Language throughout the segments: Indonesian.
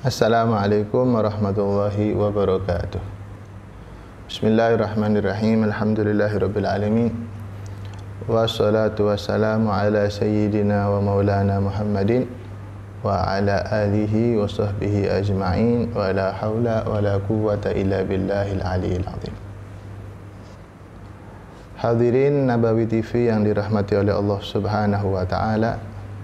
Assalamualaikum warahmatullahi wabarakatuh. Bismillahirrahmanirrahim. Alhamdulillahirabbil alamin. Wassalatu wassalamu ala sayyidina wa maulana Muhammadin wa ala alihi wa sahbihi ajma'in wa la haula wa la quwwata illa billahil aliyil azim. Hadirin Nabawi TV yang dirahmati oleh Allah Subhanahu wa taala.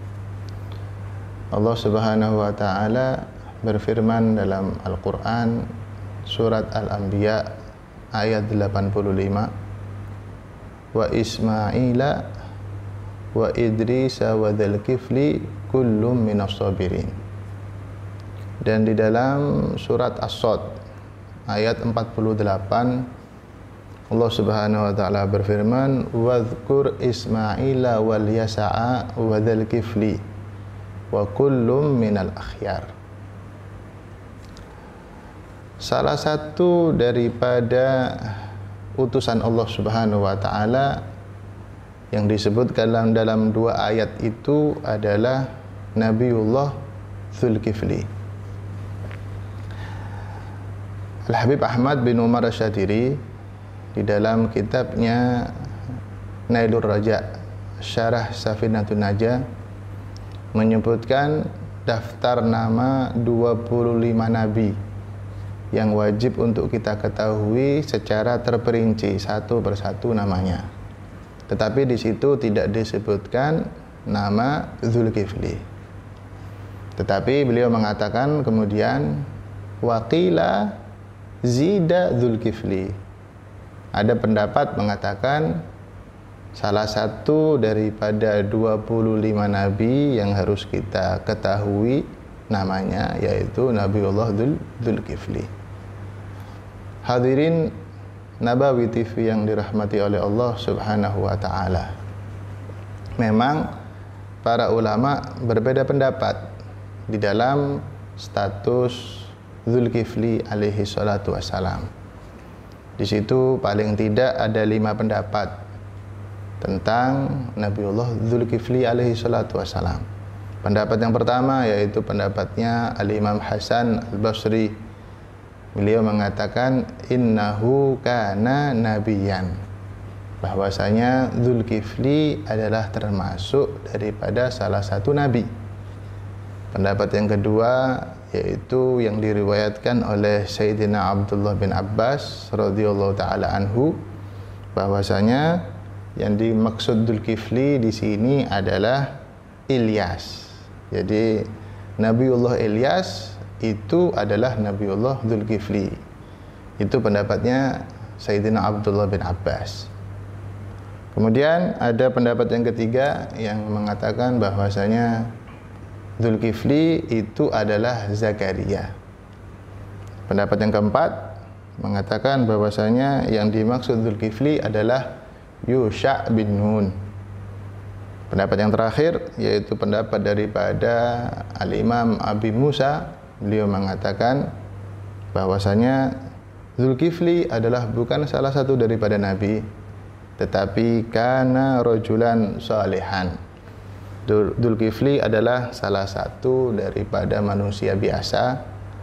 Allah Subhanahu wa taala berfirman dalam Al-Quran surat Al-Anbiya ayat 85, wa Ismaila wa Idrisa wa Dzulkifli kullum minas sabirin. Dan di dalam surat As-Sad ayat 48 Allah Subhanahu wa taala berfirman, wadhkur Ismaila wal Yasa'a wa Dzulkifli wa kullum minal akhyar. Salah satu daripada utusan Allah Subhanahu wa taala yang disebutkan dalam dua ayat itu adalah Nabiullah Dzulkifli. Al-Habib Ahmad bin Umar Asy-Syatiri di dalam kitabnya Nailur Raja Syarah Safinatun Najah menyebutkan daftar nama 25 nabi yang wajib untuk kita ketahui secara terperinci satu persatu namanya. Tetapi di situ tidak disebutkan nama Dzulkifli. Tetapi beliau mengatakan kemudian waqila zida Dzulkifli. Ada pendapat mengatakan salah satu daripada 25 nabi yang harus kita ketahui namanya yaitu Nabiullah Dzulkifli. Hadirin Nabawi TV yang dirahmati oleh Allah Subhanahu wa taala. Memang para ulama berbeda pendapat di dalam status Dzulkifli alaihi salatu wassalam. Di situ paling tidak ada 5 pendapat tentang Nabiullah Dzulkifli alaihi salatu wassalam. Pendapat yang pertama yaitu pendapatnya Al-Imam Hasan Al-Basri. Beliau mengatakan innahu kana nabiyan, bahwasanya Dzulkifli adalah termasuk daripada salah satu nabi. Pendapat yang kedua yaitu yang diriwayatkan oleh Sayyidina Abdullah bin Abbas radhiyallahu taala anhu, bahwasanya yang dimaksud Dzulkifli di sini adalah Ilyas. Jadi Nabiullah Ilyas itu adalah Nabiullah Dzulkifli. Itu pendapatnya Sayyidina Abdullah bin Abbas. Kemudian ada pendapat yang ketiga yang mengatakan bahwasanya Dzulkifli itu adalah Zakaria. Pendapat yang keempat mengatakan bahwasanya yang dimaksud Dzulkifli adalah Yusha' bin Nun. Pendapat yang terakhir yaitu pendapat daripada Al-Imam Abi Musa. Beliau mengatakan bahwasanya Dzulkifli adalah bukan salah satu daripada nabi, tetapi kana rajulan salihan. Dzulkifli adalah salah satu daripada manusia biasa,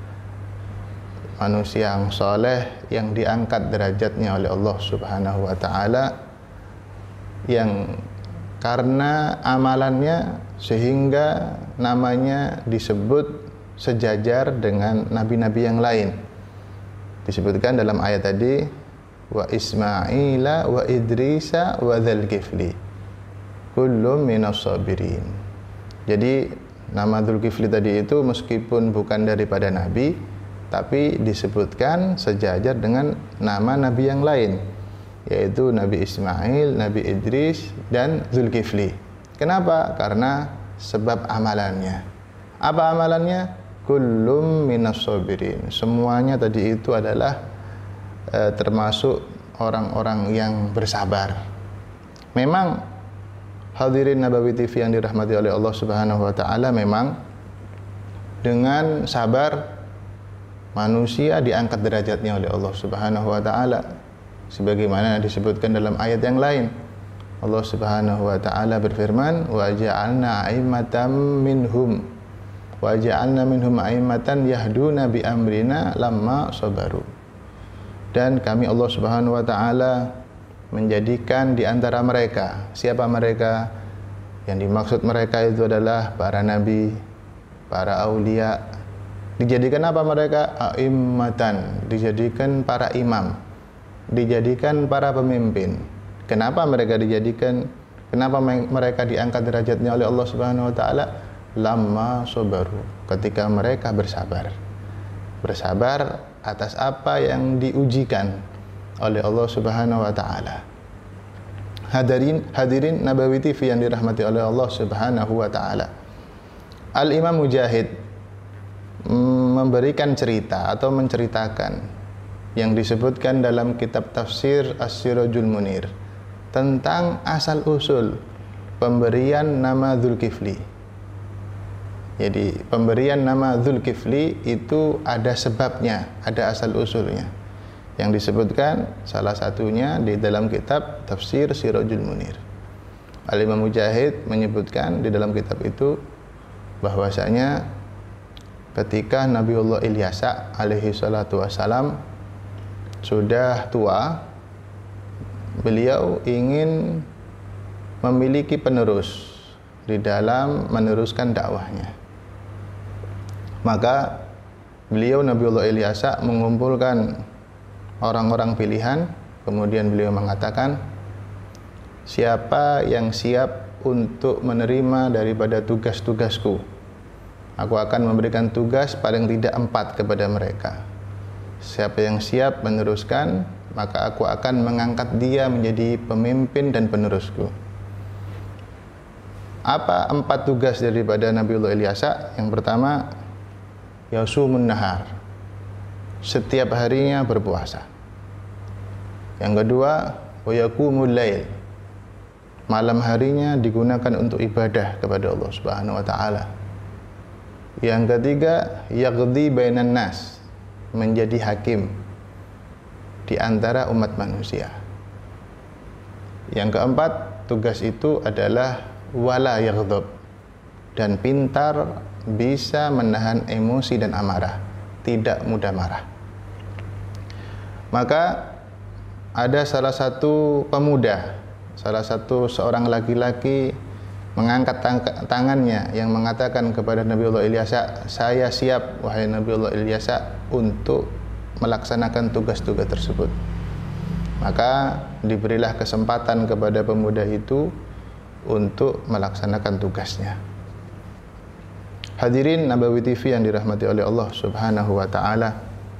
manusia yang soleh, yang diangkat derajatnya oleh Allah Subhanahu wa taala, yang karena amalannya sehingga namanya disebut sejajar dengan nabi-nabi yang lain. Disebutkan dalam ayat tadi wa Ismaila wa Idrisa wa Dzulkifli kullum minas sabirin. Jadi nama Dzulkifli tadi itu meskipun bukan daripada nabi, tapi disebutkan sejajar dengan nama nabi yang lain, yaitu Nabi Ismail, Nabi Idris, dan Dzulkifli. Kenapa? Karena sebab amalannya. Apa amalannya? Kullum minas sabirin. Semuanya tadi itu adalah termasuk orang-orang yang bersabar. Memang hadirin Nabawi TV yang dirahmati oleh Allah Subhanahu wa taala, memang dengan sabar manusia diangkat derajatnya oleh Allah Subhanahu wa taala sebagaimana disebutkan dalam ayat yang lain. Allah Subhanahu wa taala berfirman, wa ja'alna a'immatan minhum wa ja'alna minhum a'immatan yahduna bi amrina lamma sabaru. Dan kami Allah Subhanahu wa taala menjadikan di antara mereka, siapa mereka? Yang dimaksud mereka itu adalah para nabi, para aulia. Dijadikan apa mereka? A'immatan, dijadikan para imam, dijadikan para pemimpin. Kenapa mereka dijadikan? Kenapa mereka diangkat derajatnya oleh Allah Subhanahu wa taala? Lamma sabaru, ketika mereka bersabar. Bersabar atas apa yang diujikan oleh Allah Subhanahu wa taala. Hadirin Nabawi TV yang dirahmati oleh Allah Subhanahu wa taala. Al-Imam Mujahid memberikan cerita atau menceritakan yang disebutkan dalam kitab tafsir As-Sirajul Munir tentang asal-usul pemberian nama Dzulkifli. Jadi pemberian nama Dzulkifli itu ada sebabnya, ada asal-usulnya. Yang disebutkan salah satunya di dalam kitab tafsir Sirajul Munir. Al-Imam Mujahid menyebutkan di dalam kitab itu bahwasanya ketika Nabiullah Ilyasa alaihi salatu wassalam sudah tua, beliau ingin memiliki penerus di dalam meneruskan dakwahnya. Maka beliau Nabiullah Ilyasa mengumpulkan orang-orang pilihan, kemudian beliau mengatakan, siapa yang siap untuk menerima daripada tugas-tugasku, aku akan memberikan tugas paling tidak 4 kepada mereka. Siapa yang siap meneruskan, maka aku akan mengangkat dia menjadi pemimpin dan penerusku. Apa 4 tugas daripada Nabiullah Ilyasa? Yang pertama, yasumun nahar, setiap harinya berpuasa. Yang kedua, wa yaqumul lail, malam harinya digunakan untuk ibadah kepada Allah Subhanahu wa taala. Yang ketiga, yaqdi bainan nas, menjadi hakim di antara umat manusia. Yang keempat, tugas itu adalah wala yaghdab, dan pintar bisa menahan emosi dan amarah, tidak mudah marah. Maka ada salah satu pemuda, salah satu seorang laki-laki mengangkat tangannya yang mengatakan kepada Nabiullah Ilyasa, saya siap wahai Nabiullah Ilyasa untuk melaksanakan tugas-tugas tersebut. Maka diberilah kesempatan kepada pemuda itu untuk melaksanakan tugasnya. Hadirin Nabawi TV yang dirahmati oleh Allah Subhanahu wa taala,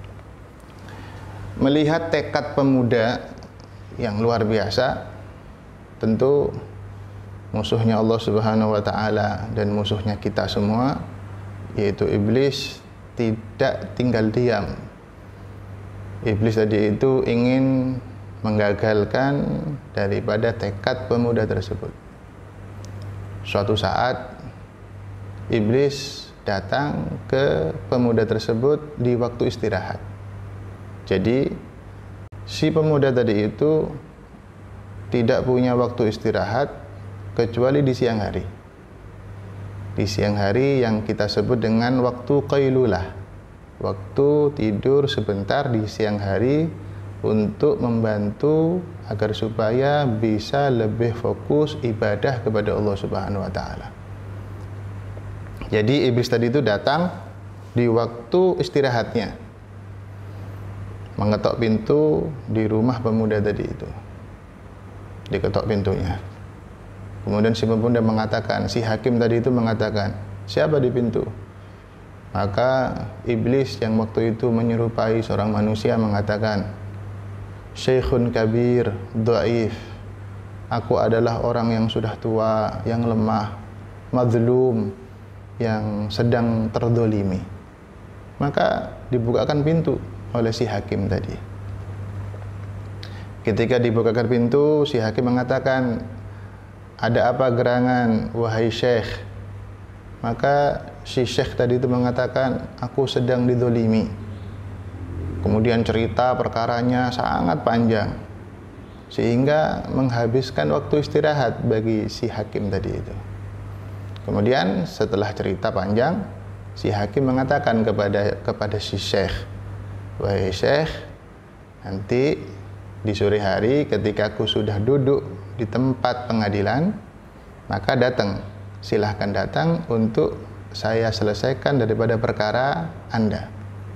melihat tekad pemuda yang luar biasa, tentu musuhnya Allah Subhanahu wa taala dan musuhnya kita semua, yaitu iblis, tidak tinggal diam. Iblis tadi itu ingin menggagalkan daripada tekad pemuda tersebut. Suatu saat iblis datang ke pemuda tersebut di waktu istirahat. Jadi si pemuda tadi itu tidak punya waktu istirahat kecuali di siang hari. Di siang hari yang kita sebut dengan waktu qailulah, waktu tidur sebentar di siang hari untuk membantu agar supaya bisa lebih fokus ibadah kepada Allah Subhanahu wa taala. Jadi iblis tadi itu datang di waktu istirahatnya, mengetok pintu di rumah pemuda tadi itu. Diketok pintunya. Kemudian si pemuda mengatakan, si hakim tadi itu mengatakan, siapa di pintu? Maka iblis yang waktu itu menyerupai seorang manusia mengatakan, Syekhun kabir, dhaif. Aku adalah orang yang sudah tua, yang lemah, mazlum, yang sedang terdolimi. Maka dibukakan pintu oleh si hakim tadi. Ketika dibukakan pintu, si hakim mengatakan, ada apa gerangan, wahai syekh? Maka si syekh tadi itu mengatakan, aku sedang didolimi. Kemudian cerita perkaranya sangat panjang, sehingga menghabiskan waktu istirahat bagi si hakim tadi itu. Kemudian setelah cerita panjang, si hakim mengatakan kepada si syekh, wahai syekh, nanti di sore hari ketika aku sudah duduk di tempat pengadilan, maka datang, silahkan datang untuk saya selesaikan daripada perkara Anda.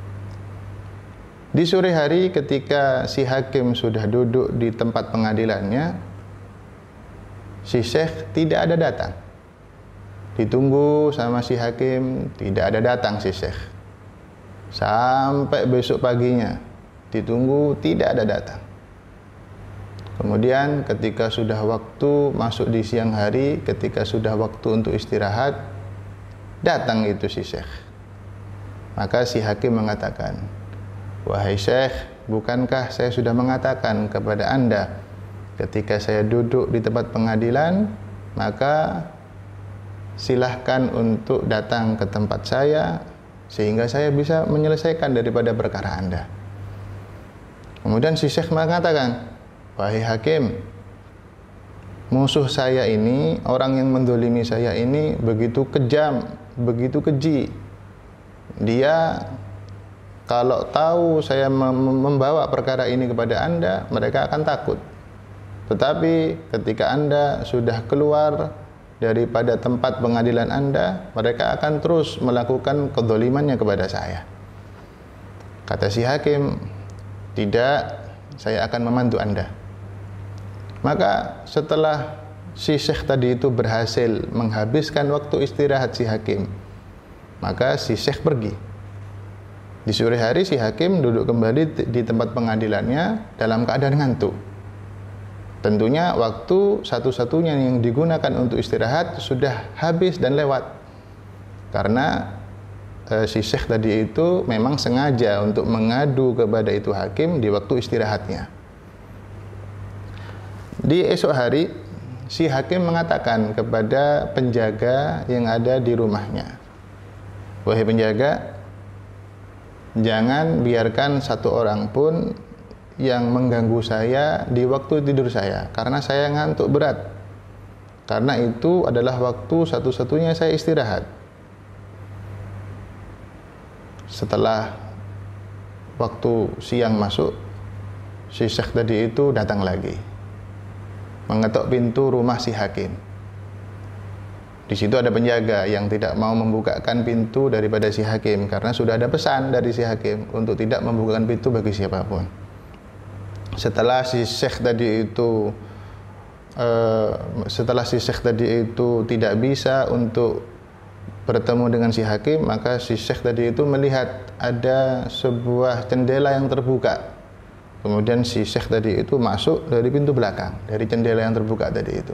Di sore hari ketika si hakim sudah duduk di tempat pengadilannya, si syekh tidak ada datang. Ditunggu sama si hakim, tidak ada datang si syekh. Sampai besok paginya, ditunggu, tidak ada datang. Kemudian ketika sudah waktu masuk di siang hari, ketika sudah waktu untuk istirahat, datang itu si syekh. Maka si hakim mengatakan, wahai syekh, bukankah saya sudah mengatakan kepada Anda ketika saya duduk di tempat pengadilan, maka silahkan untuk datang ke tempat saya sehingga saya bisa menyelesaikan daripada perkara Anda. Kemudian si syekh mengatakan, wahai hakim, musuh saya ini, orang yang mendolimi saya ini begitu kejam, begitu keji. Dia kalau tahu saya membawa perkara ini kepada Anda, mereka akan takut. Tetapi ketika Anda sudah keluar daripada tempat pengadilan Anda, mereka akan terus melakukan kedolimannya kepada saya. Kata si hakim, tidak, saya akan membantu Anda. Maka setelah si syekh tadi itu berhasil menghabiskan waktu istirahat si hakim, maka si syekh pergi. Di sore hari si hakim duduk kembali di tempat pengadilannya dalam keadaan ngantuk. Tentunya waktu satu-satunya yang digunakan untuk istirahat sudah habis dan lewat. Karena si syekh tadi itu memang sengaja untuk mengadu kepada itu hakim di waktu istirahatnya. Di esok hari, si hakim mengatakan kepada penjaga yang ada di rumahnya, wahai penjaga, jangan biarkan satu orang pun yang mengganggu saya di waktu tidur saya, karena saya ngantuk berat. Karena itu adalah waktu satu-satunya saya istirahat. Setelah waktu siang masuk, si syekh tadi itu datang lagi, mengetuk pintu rumah si hakim. Di situ ada penjaga yang tidak mau membukakan pintu daripada si hakim, karena sudah ada pesan dari si hakim untuk tidak membukakan pintu bagi siapapun. Setelah si syekh tadi itu tidak bisa untuk bertemu dengan si hakim, maka si syekh tadi itu melihat ada sebuah jendela yang terbuka. Kemudian si syekh tadi itu masuk dari pintu belakang, dari jendela yang terbuka tadi itu,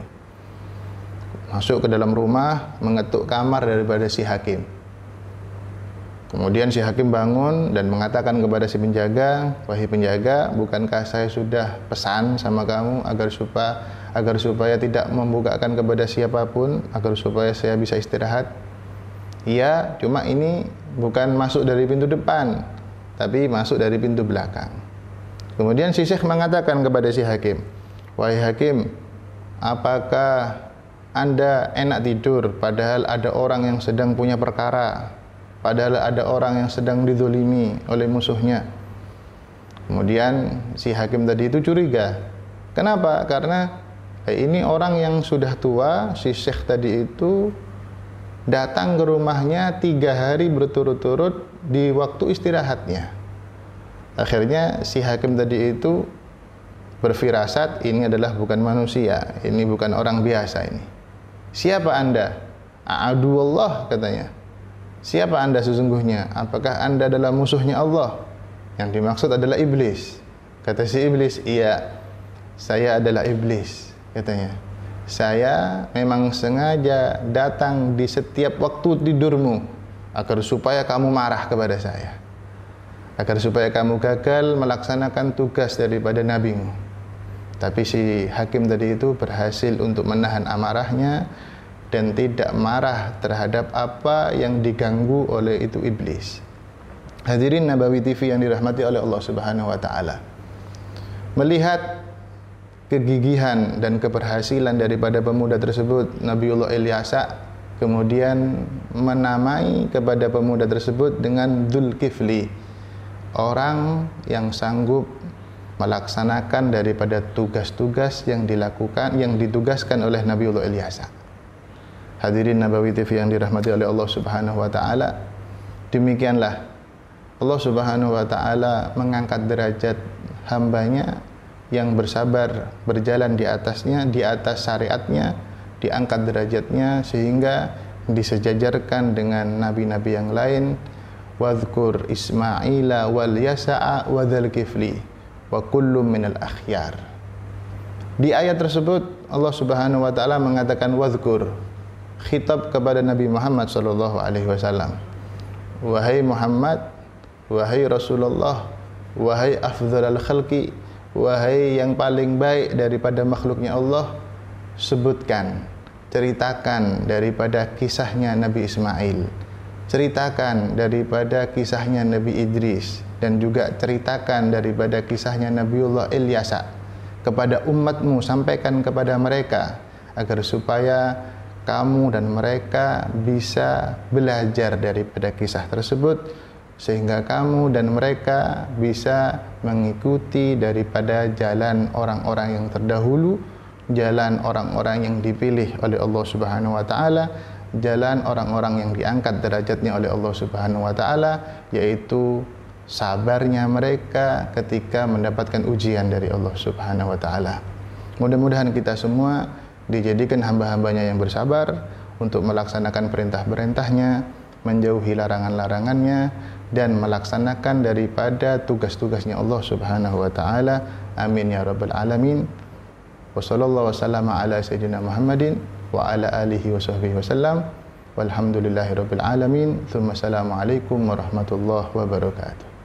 masuk ke dalam rumah, mengetuk kamar daripada si hakim. Kemudian si hakim bangun dan mengatakan kepada si penjaga, wahai penjaga, bukankah saya sudah pesan sama kamu agar supaya tidak membukakan kepada siapapun, agar supaya saya bisa istirahat? Iya, cuma ini bukan masuk dari pintu depan, tapi masuk dari pintu belakang. Kemudian si syekh mengatakan kepada si hakim, wahai hakim, apakah Anda enak tidur padahal ada orang yang sedang punya perkara, padahal ada orang yang sedang dizolimi oleh musuhnya? Kemudian si hakim tadi itu curiga. Kenapa? Karena ini orang yang sudah tua, si syekh tadi itu datang ke rumahnya 3 hari berturut-turut di waktu istirahatnya. Akhirnya si hakim tadi itu berfirasat, ini adalah bukan manusia, ini bukan orang biasa ini. Siapa Anda? A'aduwallah, katanya. Siapa Anda sesungguhnya? Apakah Anda adalah musuhnya Allah? Yang dimaksud adalah iblis. Kata si iblis, iya, saya adalah iblis, katanya. Saya memang sengaja datang di setiap waktu tidurmu agar supaya kamu marah kepada saya, agar supaya kamu gagal melaksanakan tugas daripada nabimu. Tapi si hakim tadi itu berhasil untuk menahan amarahnya dan tidak marah terhadap apa yang diganggu oleh itu iblis. Hadirin Nabawi TV yang dirahmati oleh Allah Subhanahu wa taala. Melihat kegigihan dan keberhasilan daripada pemuda tersebut, Nabiullah Ilyasa, kemudian menamai kepada pemuda tersebut dengan Dzulkifli, orang yang sanggup melaksanakan daripada tugas-tugas yang ditugaskan oleh Nabiullah Ilyasa. Hadirin Nabawi TV yang dirahmati oleh Allah Subhanahu wa taala, demikianlah Allah Subhanahu wa taala mengangkat derajat hambanya yang bersabar berjalan di atasnya, di atas syariatnya, diangkat derajatnya sehingga disejajarkan dengan nabi-nabi yang lain. Wadhkur Ismaila wal Yasa'a wa Dzulkifli wa kullum minal akhyar. Di ayat tersebut Allah Subhanahu wa taala mengatakan wadhkur, khitab kepada Nabi Muhammad sallallahu alaihi wasallam. Wahai Muhammad, wahai Rasulullah, wahai afdhalul khalqi, wahai yang paling baik daripada makhluknya Allah, sebutkan, ceritakan daripada kisahnya Nabi Ismail, ceritakan daripada kisahnya Nabi Idris, dan juga ceritakan daripada kisahnya Nabiullah Ilyasa kepada umatmu, sampaikan kepada mereka agar supaya kamu dan mereka bisa belajar daripada kisah tersebut, sehingga kamu dan mereka bisa mengikuti daripada jalan orang-orang yang terdahulu, jalan orang-orang yang dipilih oleh Allah Subhanahu wa taala, jalan orang-orang yang diangkat derajatnya oleh Allah Subhanahu wa taala, yaitu sabarnya mereka ketika mendapatkan ujian dari Allah Subhanahu wa taala. Mudah-mudahan kita semua dijadikan hamba-hambanya yang bersabar untuk melaksanakan perintah-perintahnya, menjauhi larangan-larangannya, dan melaksanakan daripada tugas-tugasnya Allah Subhanahu wa taala. Amin ya rabbal alamin. Wa sallallahu wasallama ala sayyidina Muhammadin wa ala alihi wa sahbihi wasallam. Walhamdulillahi rabbil alamin. Tsumma assalamu alaikum warahmatullahi wabarakatuh.